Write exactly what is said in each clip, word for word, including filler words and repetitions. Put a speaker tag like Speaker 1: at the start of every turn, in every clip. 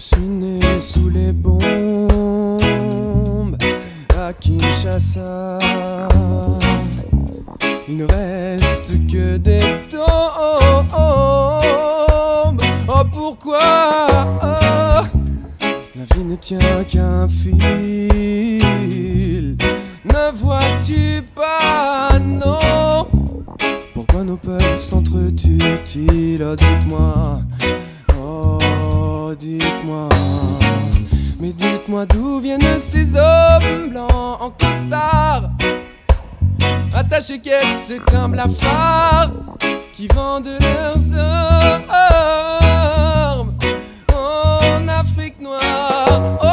Speaker 1: suis né sous les bombes à Kinshasa. Il ne reste que des tombes. Oh pourquoi oh, la vie ne tient qu'un fil. Ne vois-tu pas, non? Pourquoi nos peuples s'entretuent-ils? Oh dites-moi, oh dites-moi. Mais dites-moi d'où viennent ces hommes blancs en costard, attachés caisse, c'est un blafard, qui vendent leurs armes en Afrique noire. Oh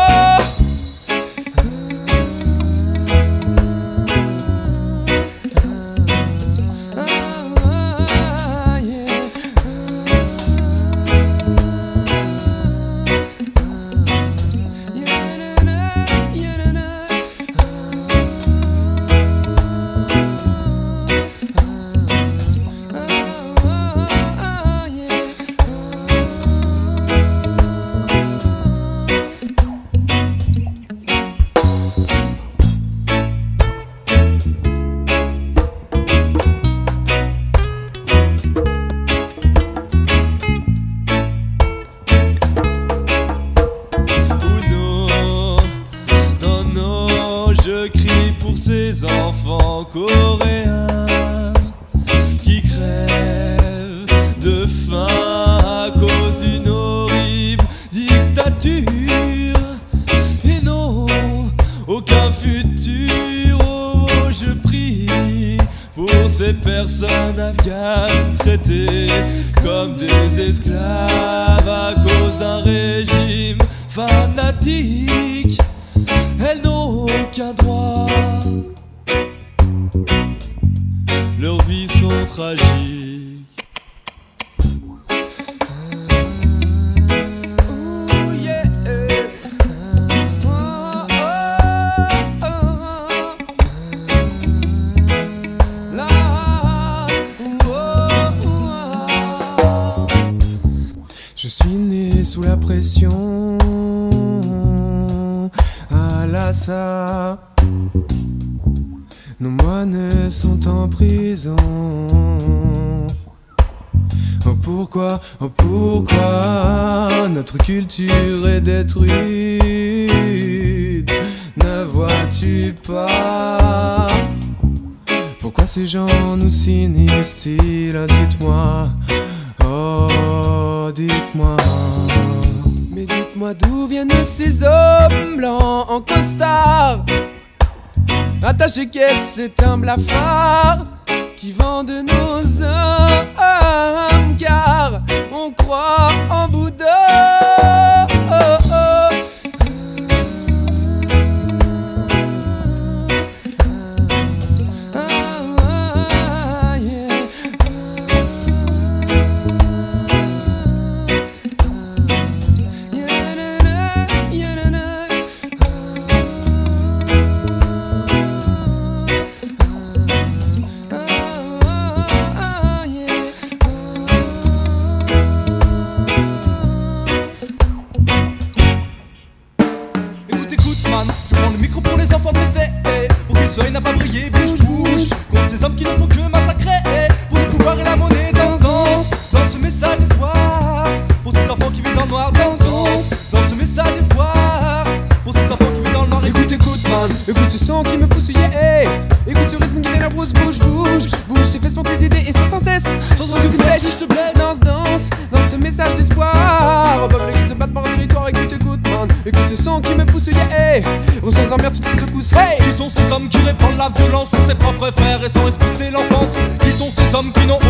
Speaker 1: ces enfants coréens qui crèvent de faim à cause d'une horrible dictature. Et non, aucun futur. Oh, je prie pour ces personnes afghanes traitées comme des esclaves à cause d'un régime fanatique. Elles n'ont aucun droit. Leurs vies sont tragiques. Ooh, yeah. Oh, oh, oh. La, oh, oh. Je suis né sous la pression à Lhasa. Nos moines sont en prison. Oh pourquoi, oh pourquoi notre culture est détruite? Ne vois-tu pas? Pourquoi ces gens nous sinistent-ils? Oh, dites-moi, oh dites-moi. Mais dites-moi d'où viennent ces hommes blancs en costard, attachés caisse, c'est un blafard, qui vendent nos âmes, car on croit en Bouddha. Oh, oh. Il n'a pas brillé, bouge, bouge contre ces hommes qui ne font que massacrer pour le pouvoir et la monnaie. Danse, danse, dans ce message d'espoir pour ces enfants qui vivent dans le noir. Danse, danse, dans ce message d'espoir pour ces enfants qui vivent dans le noir. Écoute, écoute, man, écoute ce son qui me pousse, yeah, hey. Écoute ce rythme qui vient la brousse, bouge, bouge, bouge tes fesses pour tes idées et ça sans cesse. Sans aucune flèche, je te blesse. Danse, danse, dans ce message d'espoir au peuple qui se battent par un territoire. Écoute, écoute, man, écoute ce son qui me pousse, yeah, hey. Ressens en mer toutes les secousses, hey. Qui sont ces hommes qui répandent la violence sur ses propres frères et sans respecter l'enfance? Qui sont ces hommes qui n'ont